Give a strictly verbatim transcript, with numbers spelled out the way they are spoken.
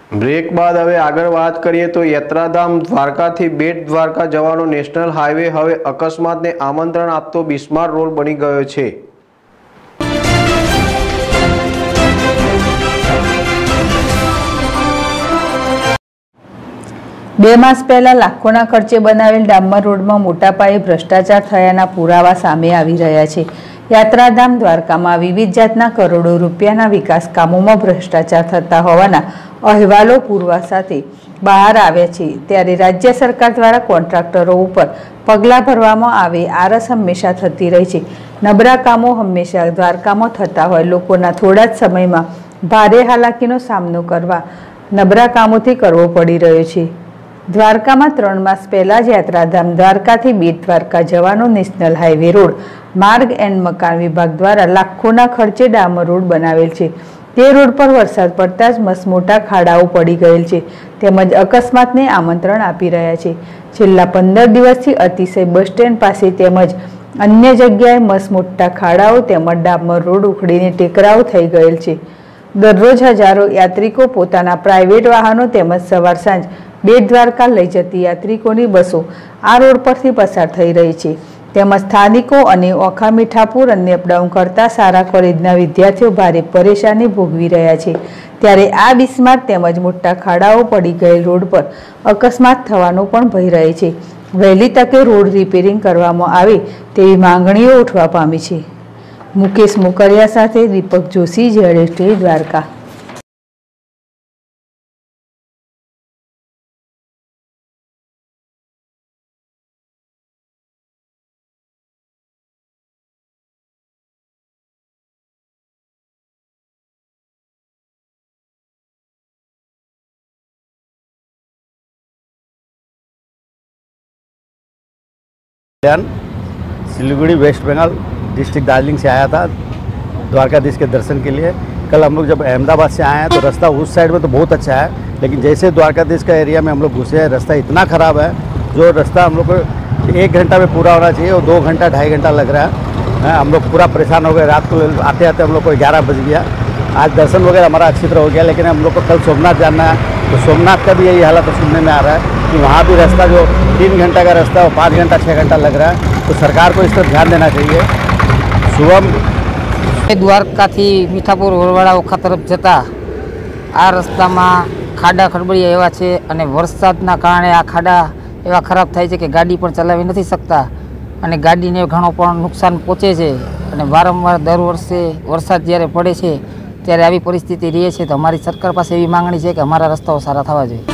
Break બાદ હવે આગળ વાત કરીએ તો યાત્રાધામ દ્વારકાથી બેટ દ્વારકા જવાનો નેશનલ હાઈવે હવે અકસ્માતને આમંત્રણ આપતો બિસ્માર રોડ બની ગયો છે। બે માસ પહેલા લાખોના ખર્ચે બનાવેલ ડામર રોડમાં મોટા પાયે ભ્રષ્ટાચાર થયાના પુરાવા સામે આવી રહ્યા છે। યાત્રાધામ દ્વારકામાં વિવિધ જાતના કરોડો રૂપિયાના વિકાસ કામોમાં ભ્રષ્ટાચાર થતા હોવાના અહેવાલો પુરવા સાથે બહાર આવ્યા છે। ત્યારે રાજ્ય સરકાર દ્વારા કોન્ટ્રાક્ટરો ઉપર પગલાં ભરવામાં આવે આરસ હંમેશા થતી રહી છે। નબળા કામો હંમેશા દ્વારકામાં થતા હોય લોકોના થોડા જ સમયમાં ભારે હાલાકીનો સામનો કરવા નબળા કામોથી કરવો પડી રહ્યો છે। દ્વારકામાં ત્રણ માસ પહેલા જ યાત્રાધામ દ્વારકાથી બેટ દ્વારકા જવાનો નેશનલ હાઈવે રોડ માર્ગ એન્ડ મકાન વિભાગ દ્વારા લાખોના ખર્ચે ડામર રોડ બનાવેલ છે। તે રોડ પર વરસાદ પડતા જ મસમોટા ખાડાઓ પડી ગયેલ છે તેમજ અકસ્માતને આમંત્રણ આપી રહ્યા છે। છેલ્લા પંદર દિવસથી અતિશય બસ સ્ટેન્ડ પાસે તેમજ અન્ય જગ્યાએ મસમોટા ખાડાઓ તેમજ ડામર રોડ ઉખડીને ટેકરાઓ થઈ ગયેલ છે। દરરોજ હજારો યાત્રિકો પોતાના પ્રાઇવેટ વાહનો તેમજ સવાર સાંજ બેટ દ્વારકા લઈ જતી યાત્રિકોની બસો આ રોડ પરથી પસાર થઈ રહી છે તેમજ સ્થાનિકો અને ઓખા મીઠાપુર અને અપડાઉન કરતા સારા કોલેજના વિદ્યાર્થીઓ ભારે પરેશાની ભોગવી રહ્યા છે। ત્યારે આ બિસ્માર તેમજ મોટા ખાડાઓ પડી ગયેલ રોડ પર અકસ્માત થવાનો પણ ભય રહે છે। વહેલી તકે રોડ રિપેરિંગ કરવામાં આવે તેવી માંગણીઓ ઉઠવા પામી છે। મુકેશ મોકરિયા સાથે દીપક જોશી, ઝેડ દ્વારકા। सिलीगुड़ी वेस्ट बंगाल डिस्ट्रिक्ट दार्जिलिंग से आया था द्वारकाधीश के दर्शन के लिए। कल हम लोग जब अहमदाबाद से आए हैं तो रास्ता उस साइड में तो बहुत अच्छा है, लेकिन जैसे द्वारकाधीश का एरिया में हम लोग घुसे हैं रास्ता इतना ख़राब है जो रास्ता हम लोग को एक घंटा में पूरा होना चाहिए और दो घंटा ढाई घंटा लग रहा है। हम लोग पूरा परेशान हो गए। रात को आते आते हम लोग को ग्यारह बज गया। आज दर्शन वगैरह हमारा अच्छी तरह हो गया, लेकिन हम लोग को कल सोमनाथ जाना है तो सोमनाथ का भी यही हालत सुनने में आ रहा है कि वहाँ भी रास्ता जो तीन घंटा का रास्ता है वो पाँच घंटा छः घंटा लग रहा है। तो सरकार को इस पर ध्यान देना चाहिए। सुबह द्वारका थी मीठापुर वरवाड़ा ओखा तरफ जता आ रस्ता में खाड़ा खड़बड़िया एवा छे अने वरसादना कारणे आ खाड़ा एवा खराब थाय छे कि गाड़ी पण चलावी नथी सकता अने गाड़ीने घणो पण नुकसान पहोंचे छे अने वारंवार दर वर्षे वरसाद ज्यारे पड़े छे त्यारे आवी परिस्थिति रहे छे। तो अमारी सरकार पासे एवी मांगणी छे कि अमारा रस्ताओ सारा थवा जोईए।